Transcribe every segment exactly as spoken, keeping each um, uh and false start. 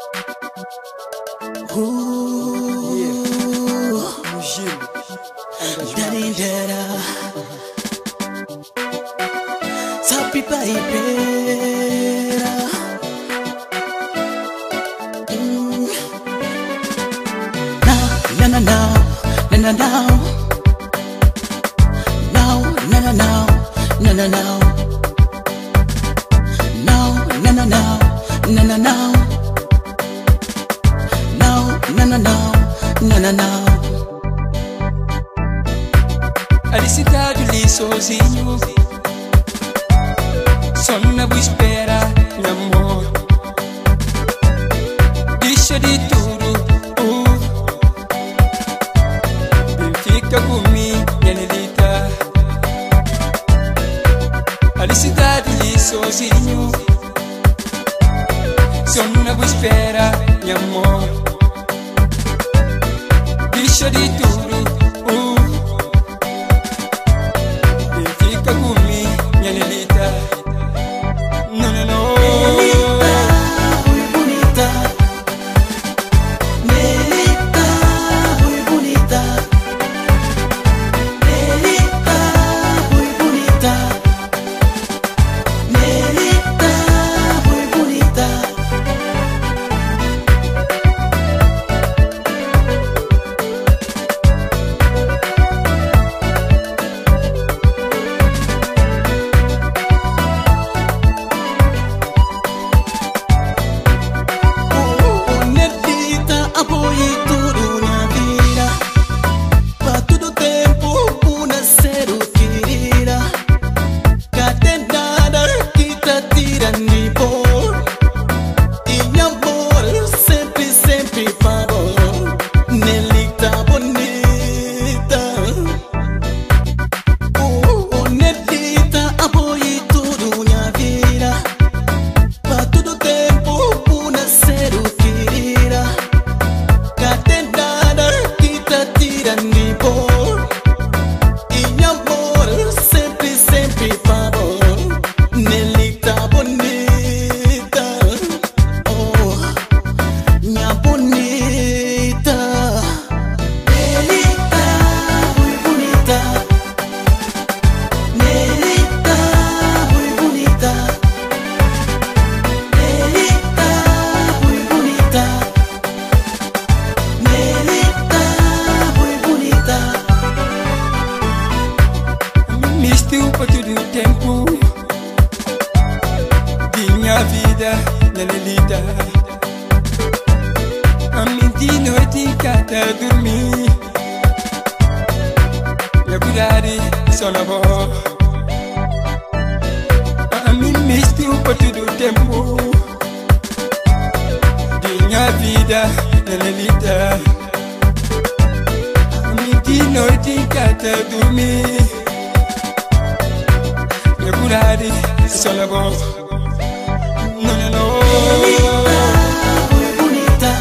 Ooh, Yeah, Mujim, Darindera, Sapi Paipera. Mm. Now, na na now, na na now, now, na na now, na na now, now, na na now, na na now. Na na na na na na. Alicidade lhe sozinho, só na boa espera, meu amor. Deixa de tudo, uh. Vem fica comigo, minha Nelita. Alicidade lhe sozinho, só na boa espera, meu amor. Deixa de tudo, uh. E fica comigo, minha Nelita. Não, não, não. Nelita, muy bonita. Nelita, muy bonita. Nelita, muy bonita. Nelita, muy bonita. Por todo o tempo de minha vida, minha Nelita. A mentir noite cada dormir, minha cuidade só na voz. A mim mistiu por todo o tempo de minha vida, minha Nelita. A mentir noite cada dormir, minha curare só na voz. Não, não, não. Nelita,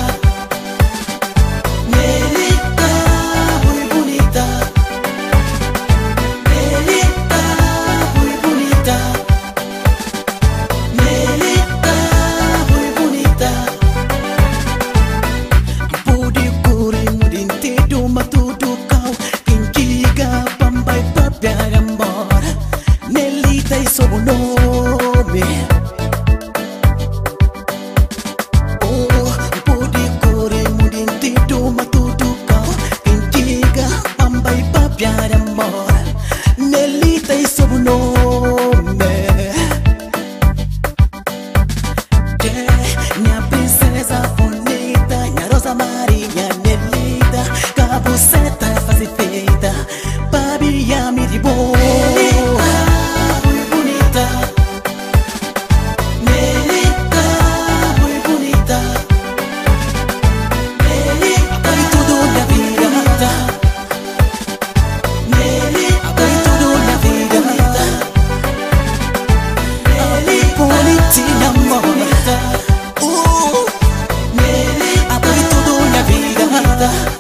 muy bonita. Nelita, muy bonita. Nelita, muy bonita. Nelita, muy bonita. Budi kuri mudin tidu matudu kau kinkiga pambai pabyarambor. Nelita is so nome. Oh, budi kore mudin tidu matudu kau kinkiga pambai pabyarambor. Nelita is so nome. Yeah, minha princesa bonita, minha Rosa Maria Nelita, cabuceta faz feita, babia me de boa. Uh, Nelly, abri tudo na vida.